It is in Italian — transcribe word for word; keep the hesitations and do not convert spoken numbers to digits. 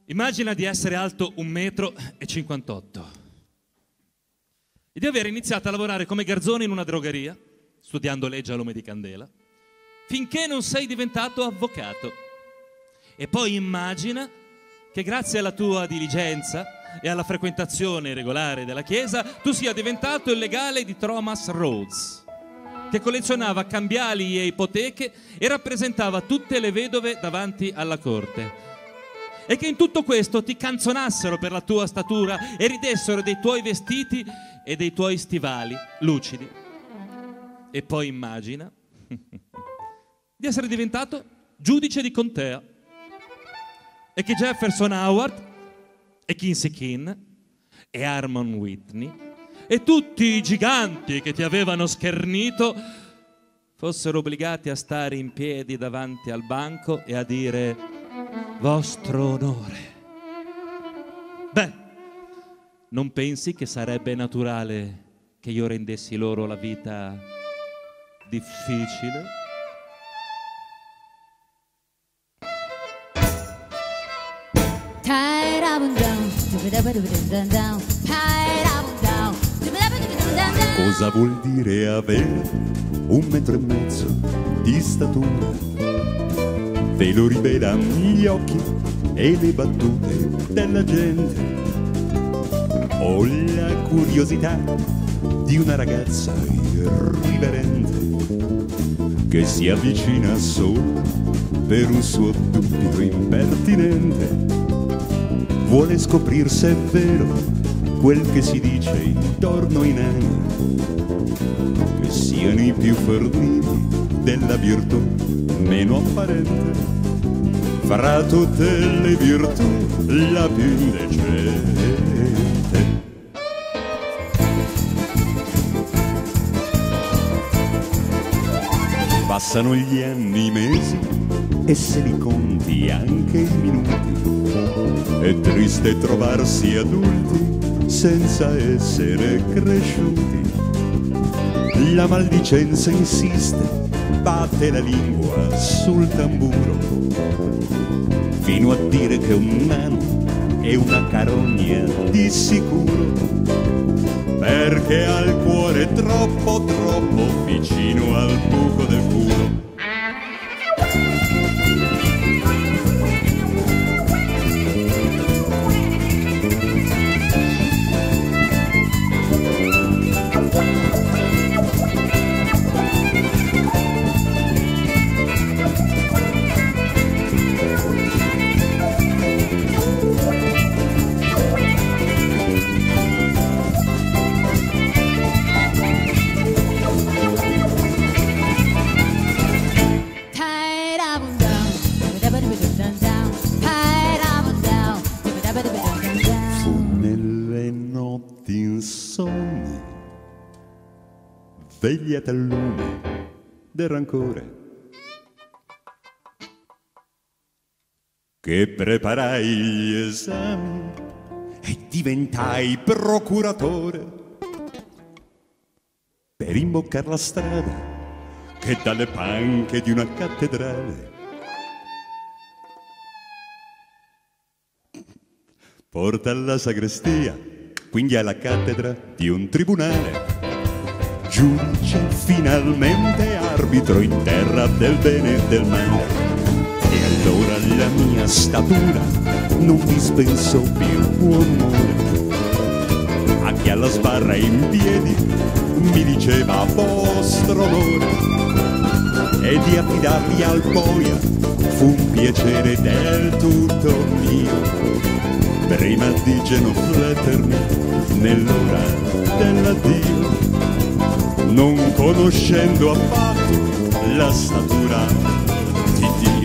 Immagina di essere alto un metro e cinquantotto e di aver iniziato a lavorare come garzone in una drogheria, studiando legge a lume di candela, finché non sei diventato avvocato. E poi immagina che grazie alla tua diligenza e alla frequentazione regolare della chiesa tu sia diventato il legale di Thomas Rhodes, che collezionava cambiali e ipoteche e rappresentava tutte le vedove davanti alla corte. E che in tutto questo ti canzonassero per la tua statura e ridessero dei tuoi vestiti e dei tuoi stivali lucidi. E poi immagina di essere diventato giudice di contea e che Jefferson Howard e Kinsey Keene e Harmon Whitney e tutti i giganti che ti avevano schernito fossero obbligati a stare in piedi davanti al banco e a dire: vostro onore. Beh, non pensi che sarebbe naturale che io rendessi loro la vita difficile? Cosa vuol dire avere un metro e mezzo di statura? Ve lo rivelano gli occhi e le battute della gente. Ho la curiosità di una ragazza irriverente che si avvicina solo per un suo dubbio impertinente. Vuole scoprire se è vero quel che si dice intorno ai nani, che siano i più forniti della virtù meno apparente, fra tutte le virtù la più indecente. Passano gli anni, i mesi e se li conti anche i minuti. È triste trovarsi adulti senza essere cresciuti. La maldicenza insiste, batte la lingua sul tamburo, fino a dire che un nano è una carogna di sicuro, perché ha il cuore troppo troppo vicino al buco del culo. Svegliati al lume del rancore, che preparai gli esami e diventai procuratore per imboccare la strada che dalle panche di una cattedrale porta alla sagrestia, quindi alla cattedra di un tribunale. Giudice, finalmente arbitro in terra del bene e del male. E allora la mia statura non dispensò più buon umore. A chi alla sbarra in piedi mi diceva vostro onore. E di affidarli al boia fu un piacere del tutto mio, prima di genuflettermi nell'ora dell'addio, non conoscendo affatto la statura di Dio.